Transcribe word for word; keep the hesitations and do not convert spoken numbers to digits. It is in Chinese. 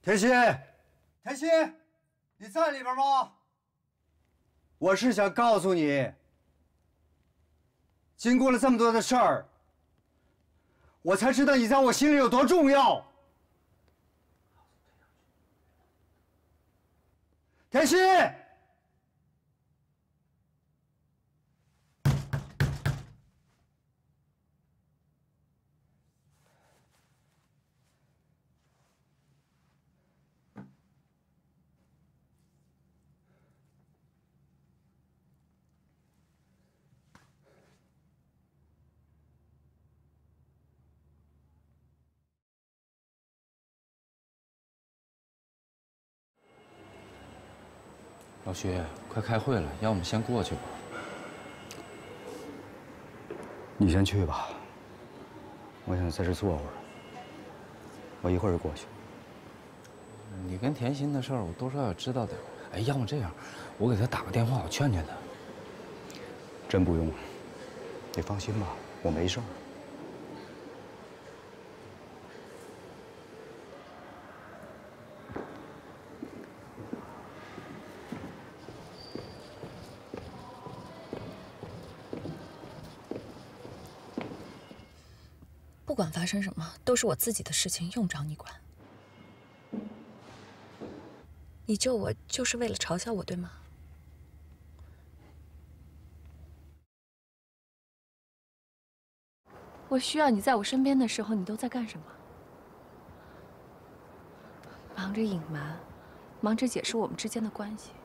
田心，田心，你在里边吗？我是想告诉你，经过了这么多的事儿，我才知道你在我心里有多重要。田心。 老徐，快开会了，要我们先过去吧。 你先去吧，我想在这坐会儿，我一会儿就过去。 你跟甜心的事儿，我多少也知道点。哎，要么这样，我给他打个电话，我劝劝他。 真不用，你放心吧，我没事儿。 不管发生什么，都是我自己的事情，用不着你管。你救我就是为了嘲笑我，对吗？我需要你在我身边的时候，你都在干什么？忙着隐瞒，忙着解释我们之间的关系。